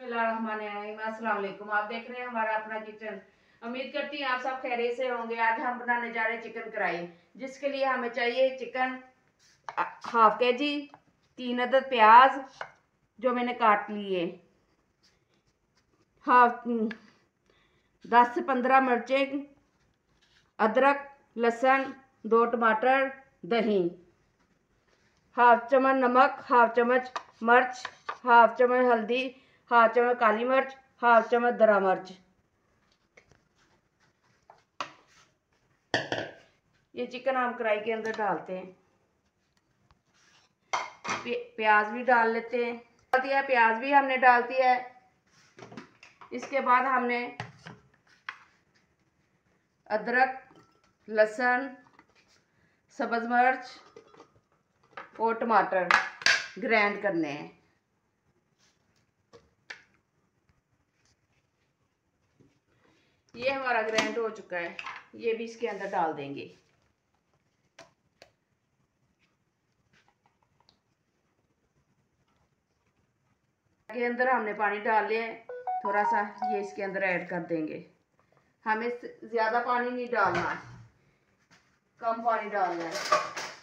बिस्मिल्लाहिर्रहमानिर्रहीम। अस्सलाम वालेकुम। आप देख रहे हैं हमारा अपना किचन। उम्मीद करती हैं आप सब खैरियत से होंगे। आज हम बनाने जा रहे हैं चिकन कढ़ाई, जिसके लिए हमें चाहिए चिकन हाफ के जी, 3 अदद प्याज जो मैंने काट लिए, हाफ 10 से 15 मिर्चें, अदरक, लहसुन, 2 टमाटर, दही, हाफ चम्मच नमक, हाफ चम्मच मिर्च, हाफ चम्मच हल्दी, हाफ चम्मच काली मिर्च, हाफ चम्मच दरा मिर्च। ये चिकन हम कढ़ाई के अंदर डालते हैं। प्याज भी डाल लेते हैं। प्याज भी हमने डाल दिया है। इसके बाद हमने अदरक, लहसुन, सब्ज मिर्च और टमाटर ग्राइंड करने हैं। ये हमारा ग्राइंड हो चुका है, ये भी इसके अंदर डाल देंगे। के अंदर हमने पानी डाल लिया है, थोड़ा सा ये इसके अंदर ऐड कर देंगे। हमें ज्यादा पानी नहीं डालना, कम पानी डालना है।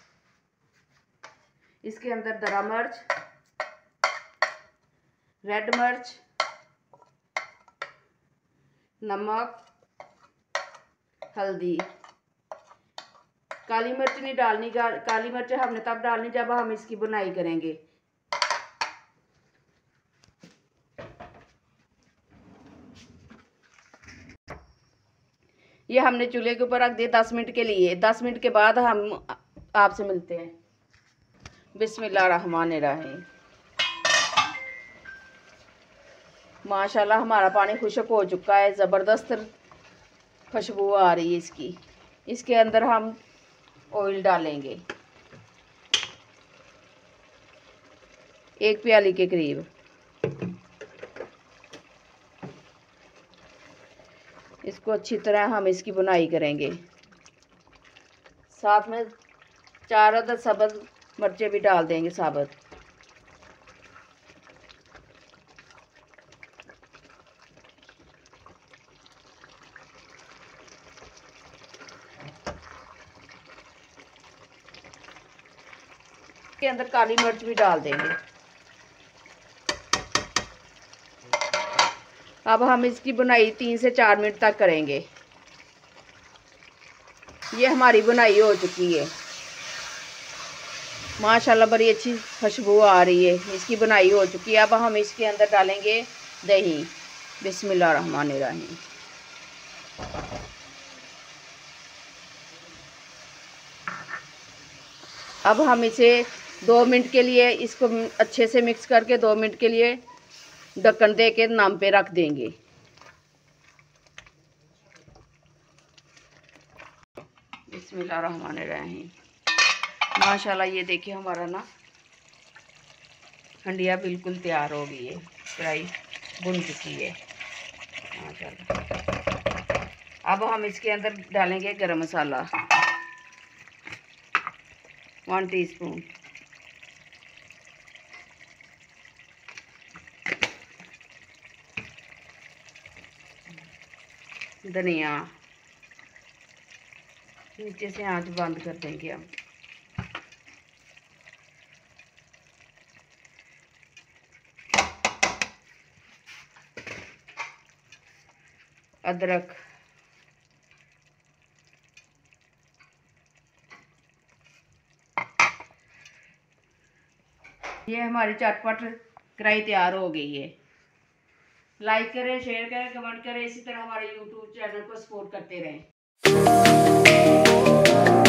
इसके अंदर दरा मिर्च, रेड मिर्च, नमक, हल्दी, काली मिर्च नहीं डालनी। काली मिर्च हमने तब डालनी जब हम इसकी बुनाई करेंगे। ये हमने चूल्हे के ऊपर रख दिए 10 मिनट के लिए। 10 मिनट के बाद हम आपसे मिलते हैं। बिस्मिल्लाहिर्रहमानिर्रहीम। माशाल्लाह हमारा पानी खुश्क हो चुका है, ज़बरदस्त खुशबू आ रही है इसकी। इसके अंदर हम ऑयल डालेंगे, 1 प्याली के करीब। इसको अच्छी तरह हम इसकी बुनाई करेंगे। साथ में 4 अदद सब्ज़ मिर्चें भी डाल देंगे साबुत। के अंदर काली मिर्च भी डाल देंगे। अब हम इसकी बुनाई 3 से 4 मिनट तक करेंगे। ये हमारी बुनाई हो चुकी है। माशाल्लाह बड़ी अच्छी खुशबू आ रही है, इसकी बुनाई हो चुकी है। अब हम इसके अंदर डालेंगे दही। बिस्मिल्लाहिर्रहमानिर्रहीम। अब हम इसे 2 मिनट के लिए इसको अच्छे से मिक्स करके 2 मिनट के लिए ढक्कन दे के नाम पे रख देंगे। बिस्मिल्लाहिर्रहमानिर्रहीम। माशाल्लाह ये देखिए हमारा ना हंडिया बिल्कुल तैयार हो गई है, कढ़ाई बुन चुकी है माशाल्लाह। अब हम इसके अंदर डालेंगे गरम मसाला 1 टीस्पून, धनिया, नीचे से आंच बंद कर देंगे हम। अदरक, ये हमारी चटपट कढ़ाई तैयार हो गई है। लाइक करें, शेयर करें, कमेंट करें। इसी तरह हमारे YouTube चैनल को सपोर्ट करते रहें।